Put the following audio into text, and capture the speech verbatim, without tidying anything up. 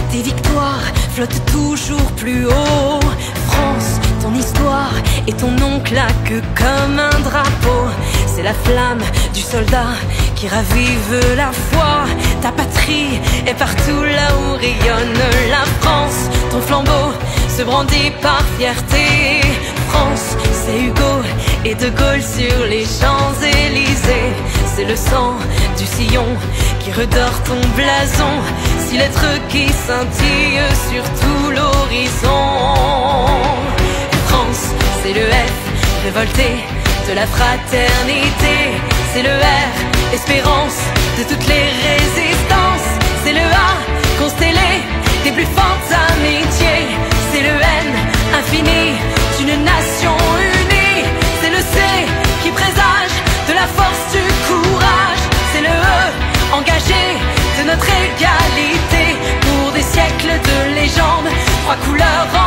tes victoires flottent toujours plus haut. France, ton histoire et ton nom claquent comme un drapeau. C'est la flamme du soldat qui ravive la foi. Ta patrie est partout là où rayonne la France. Ton flambeau se brandit par fierté. France, c'est Hugo et De Gaulle sur les Champs-Élysées. C'est le sang du sillon qui redore ton blason. Six lettres qui scintillent sur tout l'horizon. France, c'est le F, révolté de la fraternité. C'est le R, espérance de toutes les résistances. C'est le A, constellé des plus fortes amitiés. C'est le N, infini d'une nation unie. C'est le C, qui présage de la force du courage. C'est le E, engagé de notre égalité. Pour des siècles de légendes, trois couleurs en